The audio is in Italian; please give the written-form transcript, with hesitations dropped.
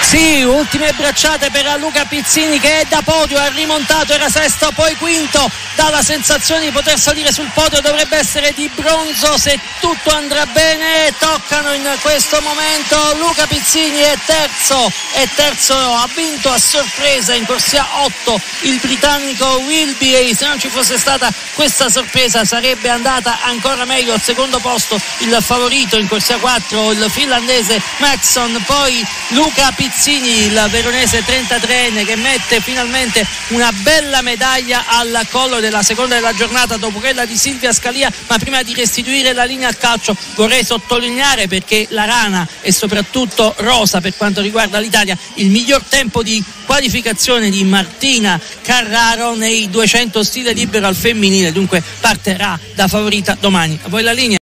Sì, ultime bracciate per Luca Pizzini che è da podio, ha rimontato, era sesto poi quinto, dà la sensazione di poter salire sul podio, dovrebbe essere di bronzo se tutto andrà bene. Toccano in questo momento, Luca Pizzini è terzo, ha vinto a sorpresa in corsia 8 il britannico Wilby, e se non ci fosse stata questa sorpresa sarebbe andata ancora meglio. Al secondo posto il favorito in corsia 4, il finlandese Maxson, poi Luca Pizzini, il veronese 33enne, che mette finalmente una bella medaglia al collo della seconda della giornata dopo quella di Silvia Scalia. Ma prima di restituire la linea al calcio vorrei sottolineare, perché la rana e soprattutto rosa per quanto riguarda l'Italia, il miglior tempo di qualificazione di Martina Carraro nei 200 stile libero al femminile, dunque partirà da favorita domani. A voi la linea.